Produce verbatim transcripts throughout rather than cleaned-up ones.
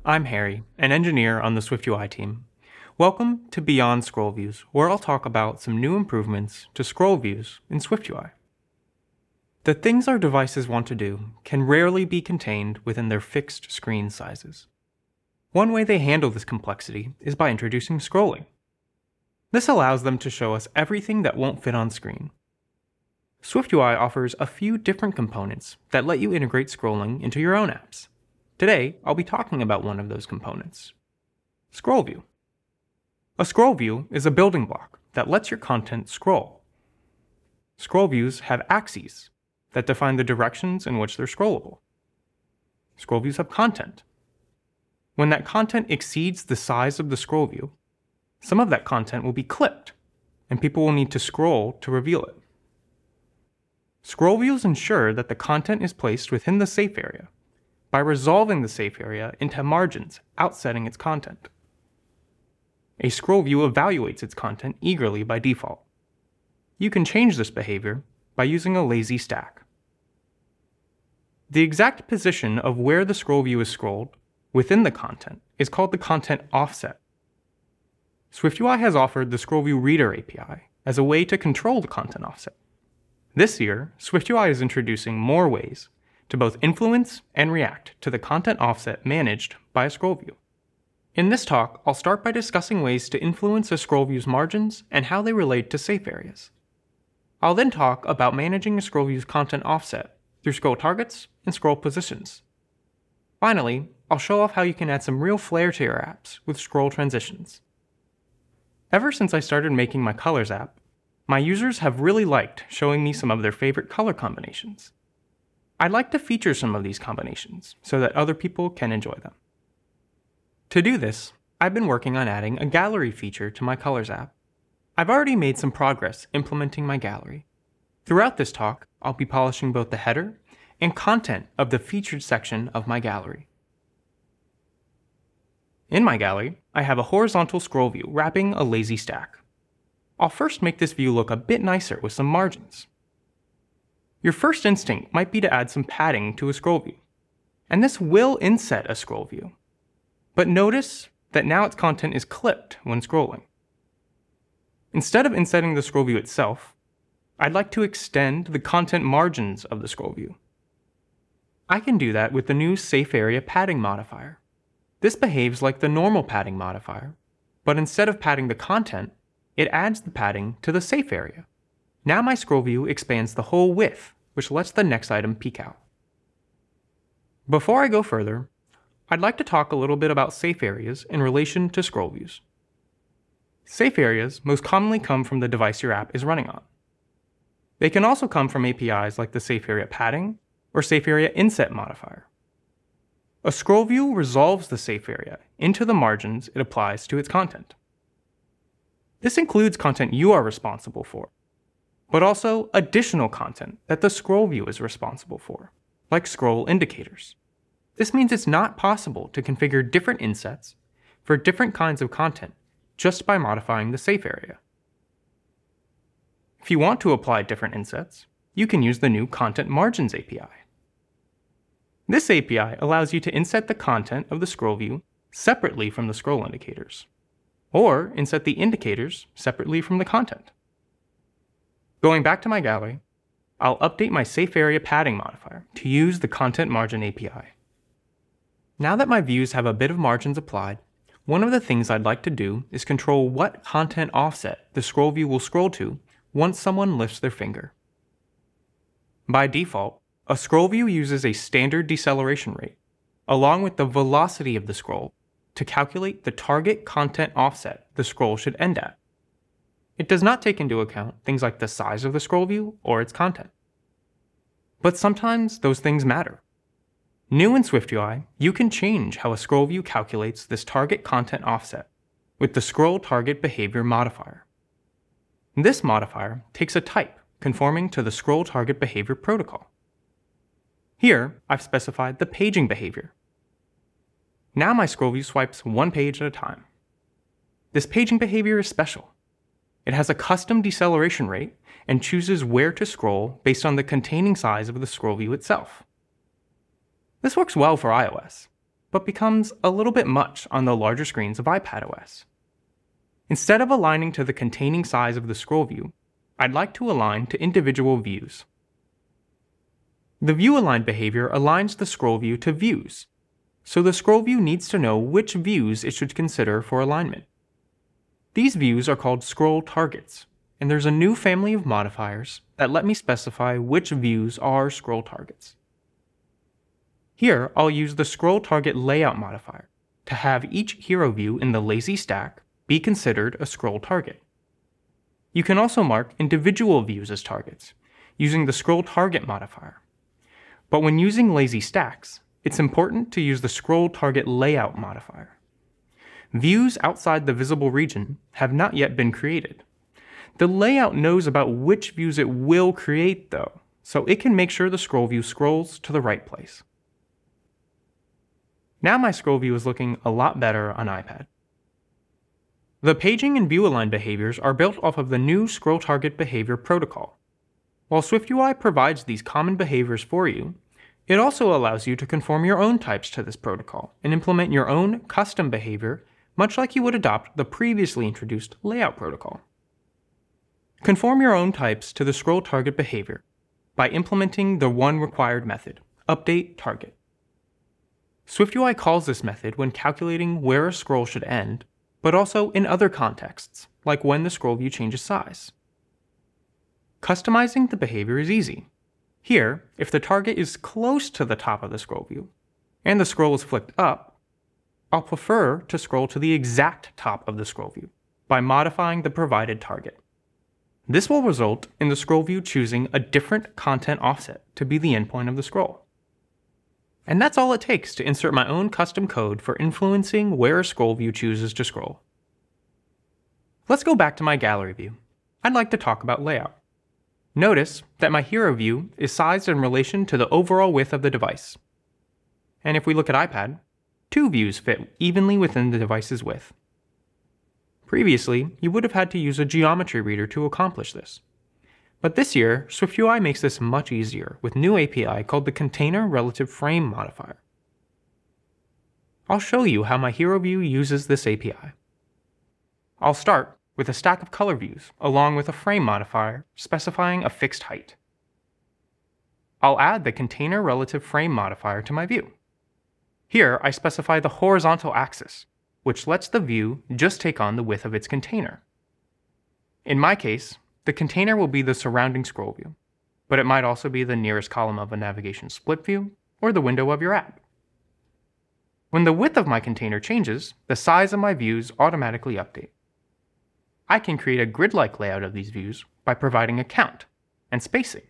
I'm Harry, an engineer on the SwiftUI team. Welcome to Beyond Scroll Views, where I'll talk about some new improvements to scroll views in SwiftUI. The things our devices want to do can rarely be contained within their fixed screen sizes. One way they handle this complexity is by introducing scrolling. This allows them to show us everything that won't fit on screen. SwiftUI offers a few different components that let you integrate scrolling into your own apps. Today, I'll be talking about one of those components, Scroll View. A scroll view is a building block that lets your content scroll. Scroll views have axes that define the directions in which they're scrollable. Scroll views have content. When that content exceeds the size of the scroll view, some of that content will be clipped, and people will need to scroll to reveal it. Scroll views ensure that the content is placed within the safe area by resolving the safe area into margins outsetting its content. A scroll view evaluates its content eagerly by default. You can change this behavior by using a lazy stack. The exact position of where the scroll view is scrolled within the content is called the content offset. SwiftUI has offered the Scroll View Reader A P I as a way to control the content offset. This year, SwiftUI is introducing more ways to both influence and react to the content offset managed by a scroll view. In this talk, I'll start by discussing ways to influence a scroll view's margins and how they relate to safe areas. I'll then talk about managing a scroll view's content offset through scroll targets and scroll positions. Finally, I'll show off how you can add some real flair to your apps with scroll transitions. Ever since I started making my Colors app, my users have really liked showing me some of their favorite color combinations. I'd like to feature some of these combinations so that other people can enjoy them. To do this, I've been working on adding a gallery feature to my Colors app. I've already made some progress implementing my gallery. Throughout this talk, I'll be polishing both the header and content of the featured section of my gallery. In my gallery, I have a horizontal scroll view wrapping a lazy stack. I'll first make this view look a bit nicer with some margins. Your first instinct might be to add some padding to a scroll view, and this will inset a scroll view. But notice that now its content is clipped when scrolling. Instead of insetting the scroll view itself, I'd like to extend the content margins of the scroll view. I can do that with the new Safe Area Padding modifier. This behaves like the normal padding modifier, but instead of padding the content, it adds the padding to the safe area. Now my scroll view expands the whole width, which lets the next item peek out. Before I go further, I'd like to talk a little bit about safe areas in relation to scroll views. Safe areas most commonly come from the device your app is running on. They can also come from A P Is like the Safe Area Padding or Safe Area Inset modifier. A scroll view resolves the safe area into the margins it applies to its content. This includes content you are responsible for, but also additional content that the scroll view is responsible for, like scroll indicators. This means it's not possible to configure different insets for different kinds of content just by modifying the safe area. If you want to apply different insets, you can use the new Content Margins A P I. This A P I allows you to inset the content of the scroll view separately from the scroll indicators, or inset the indicators separately from the content. Going back to my gallery, I'll update my Safe Area Padding modifier to use the Content Margin A P I. Now that my views have a bit of margins applied, one of the things I'd like to do is control what content offset the scroll view will scroll to once someone lifts their finger. By default, a scroll view uses a standard deceleration rate, along with the velocity of the scroll, to calculate the target content offset the scroll should end at. It does not take into account things like the size of the scroll view or its content. But sometimes those things matter. New in SwiftUI, you can change how a scroll view calculates this target content offset with the Scroll Target Behavior modifier. This modifier takes a type conforming to the Scroll Target Behavior protocol. Here, I've specified the paging behavior. Now my scroll view swipes one page at a time. This paging behavior is special. It has a custom deceleration rate and chooses where to scroll based on the containing size of the scroll view itself. This works well for iOS, but becomes a little bit much on the larger screens of iPadOS. Instead of aligning to the containing size of the scroll view, I'd like to align to individual views. The view-aligned behavior aligns the scroll view to views, so the scroll view needs to know which views it should consider for alignment. These views are called scroll targets, and there's a new family of modifiers that let me specify which views are scroll targets. Here, I'll use the scroll target layout modifier to have each hero view in the lazy stack be considered a scroll target. You can also mark individual views as targets using the scroll target modifier. But when using lazy stacks, it's important to use the scroll target layout modifier. Views outside the visible region have not yet been created. The layout knows about which views it will create though, so it can make sure the scroll view scrolls to the right place. Now my scroll view is looking a lot better on iPad. The paging and view-aligned behaviors are built off of the new scroll target behavior protocol. While SwiftUI provides these common behaviors for you, it also allows you to conform your own types to this protocol and implement your own custom behavior, much like you would adopt the previously introduced layout protocol. Conform your own types to the scroll target behavior by implementing the one required method, updateTarget. SwiftUI calls this method when calculating where a scroll should end, but also in other contexts, like when the scroll view changes size. Customizing the behavior is easy. Here, if the target is close to the top of the scroll view, and the scroll is flicked up, I'll prefer to scroll to the exact top of the scroll view by modifying the provided target. This will result in the scroll view choosing a different content offset to be the endpoint of the scroll. And that's all it takes to insert my own custom code for influencing where a scroll view chooses to scroll. Let's go back to my gallery view. I'd like to talk about layout. Notice that my hero view is sized in relation to the overall width of the device. And if we look at iPad, two views fit evenly within the device's width. Previously, you would have had to use a geometry reader to accomplish this. But this year, SwiftUI makes this much easier with new A P I called the Container Relative Frame modifier. I'll show you how my hero view uses this A P I. I'll start with a stack of color views along with a frame modifier specifying a fixed height. I'll add the Container Relative Frame modifier to my view. Here I specify the horizontal axis, which lets the view just take on the width of its container. In my case, the container will be the surrounding scroll view, but it might also be the nearest column of a navigation split view or the window of your app. When the width of my container changes, the size of my views automatically update. I can create a grid-like layout of these views by providing a count and spacing.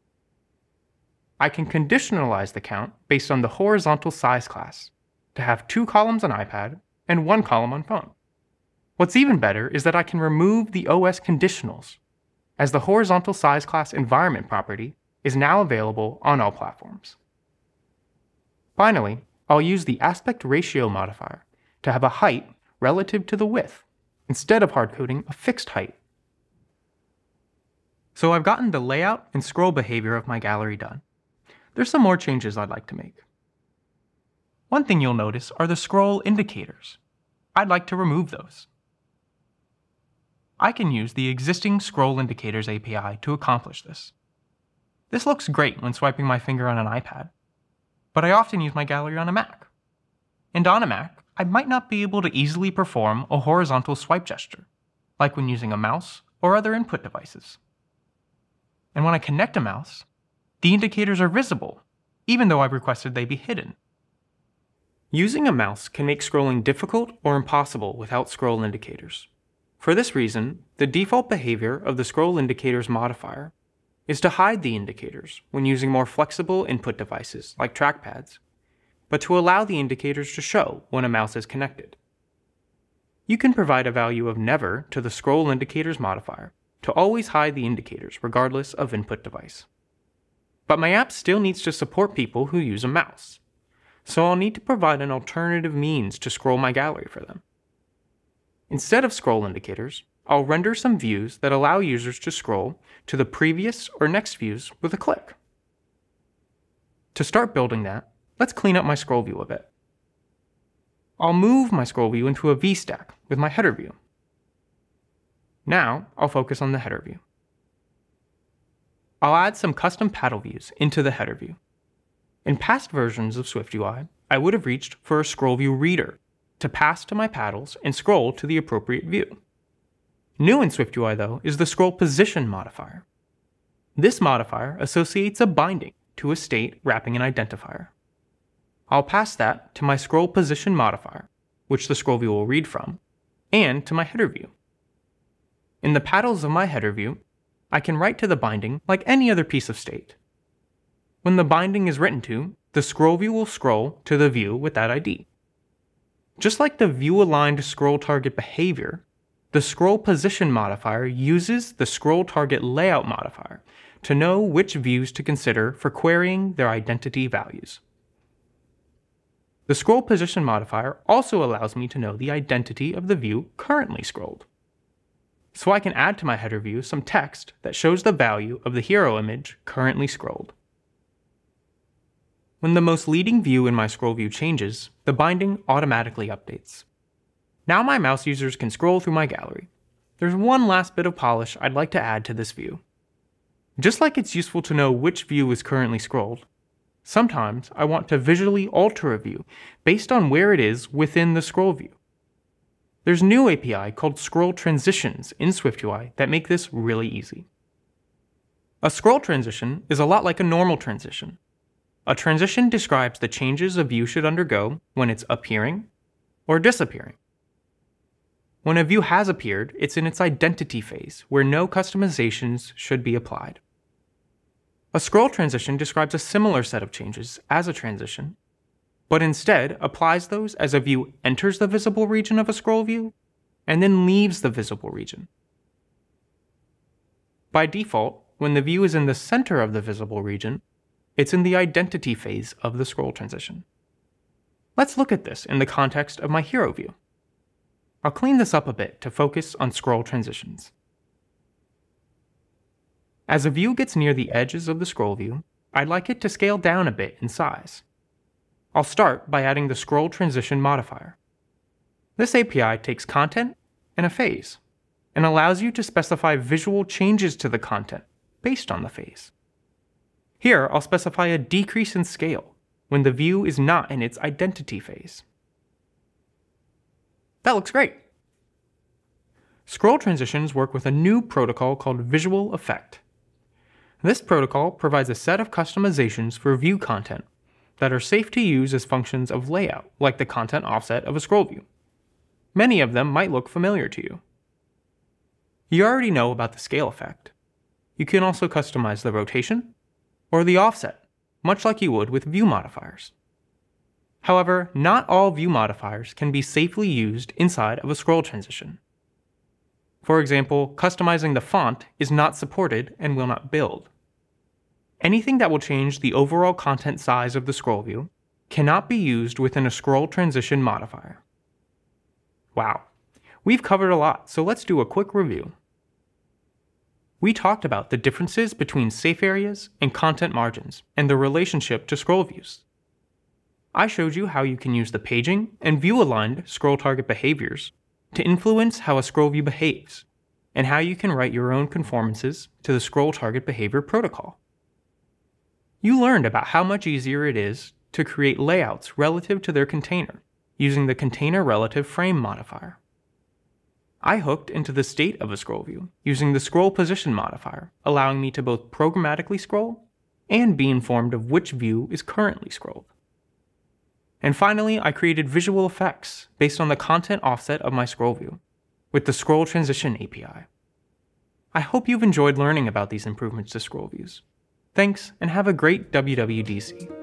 I can conditionalize the count based on the horizontal size class to have two columns on iPad and one column on phone. What's even better is that I can remove the O S conditionals, as the horizontal size class environment property is now available on all platforms. Finally, I'll use the aspect ratio modifier to have a height relative to the width, instead of hardcoding a fixed height. So I've gotten the layout and scroll behavior of my gallery done. There's some more changes I'd like to make. One thing you'll notice are the scroll indicators. I'd like to remove those. I can use the existing Scroll Indicators A P I to accomplish this. This looks great when swiping my finger on an iPad, but I often use my gallery on a Mac. And on a Mac, I might not be able to easily perform a horizontal swipe gesture, like when using a mouse or other input devices. And when I connect a mouse, the indicators are visible, even though I've requested they be hidden. Using a mouse can make scrolling difficult or impossible without scroll indicators. For this reason, the default behavior of the Scroll Indicators modifier is to hide the indicators when using more flexible input devices like trackpads, but to allow the indicators to show when a mouse is connected. You can provide a value of never to the Scroll Indicators modifier to always hide the indicators regardless of input device. But my app still needs to support people who use a mouse, so I'll need to provide an alternative means to scroll my gallery for them. Instead of scroll indicators, I'll render some views that allow users to scroll to the previous or next views with a click. To start building that, let's clean up my scroll view a bit. I'll move my scroll view into a V-stack with my header view. Now, I'll focus on the header view. I'll add some custom paddle views into the header view. In past versions of SwiftUI, I would have reached for a scroll view reader to pass to my paddles and scroll to the appropriate view. New in SwiftUI, though, is the scroll position modifier. This modifier associates a binding to a state wrapping an identifier. I'll pass that to my scroll position modifier, which the scroll view will read from, and to my header view. In the paddles of my header view, I can write to the binding like any other piece of state. When the binding is written to, the scroll view will scroll to the view with that I D. Just like the view-aligned scroll target behavior, the scroll position modifier uses the scroll target layout modifier to know which views to consider for querying their identity values. The scroll position modifier also allows me to know the identity of the view currently scrolled. So I can add to my header view some text that shows the value of the hero image currently scrolled. When the most leading view in my scroll view changes, the binding automatically updates. Now my mouse users can scroll through my gallery. There's one last bit of polish I'd like to add to this view. Just like it's useful to know which view is currently scrolled, sometimes I want to visually alter a view based on where it is within the scroll view. There's a new A P I called Scroll Transitions in SwiftUI that make this really easy. A scroll transition is a lot like a normal transition. A transition describes the changes a view should undergo when it's appearing or disappearing. When a view has appeared, it's in its identity phase, where no customizations should be applied. A scroll transition describes a similar set of changes as a transition, but instead applies those as a view enters the visible region of a scroll view and then leaves the visible region. By default, when the view is in the center of the visible region, it's in the identity phase of the scroll transition. Let's look at this in the context of my hero view. I'll clean this up a bit to focus on scroll transitions. As a view gets near the edges of the scroll view, I'd like it to scale down a bit in size. I'll start by adding the scroll transition modifier. This A P I takes content and a phase, and allows you to specify visual changes to the content based on the phase. Here, I'll specify a decrease in scale when the view is not in its identity phase. That looks great. Scroll transitions work with a new protocol called Visual Effect. This protocol provides a set of customizations for view content that are safe to use as functions of layout, like the content offset of a scroll view. Many of them might look familiar to you. You already know about the scale effect. You can also customize the rotation or the offset, much like you would with view modifiers. However, not all view modifiers can be safely used inside of a scroll transition. For example, customizing the font is not supported and will not build. Anything that will change the overall content size of the scroll view cannot be used within a scroll transition modifier. Wow, we've covered a lot, so let's do a quick review. We talked about the differences between safe areas and content margins and their relationship to scroll views. I showed you how you can use the paging and view-aligned scroll target behaviors to influence how a scroll view behaves, and how you can write your own conformances to the scroll target behavior protocol. You learned about how much easier it is to create layouts relative to their container using the container relative frame modifier. I hooked into the state of a scroll view using the scroll position modifier, allowing me to both programmatically scroll and be informed of which view is currently scrolled. And finally, I created visual effects based on the content offset of my scroll view with the Scroll Transition A P I. I hope you've enjoyed learning about these improvements to scroll views. Thanks, and have a great W W D C.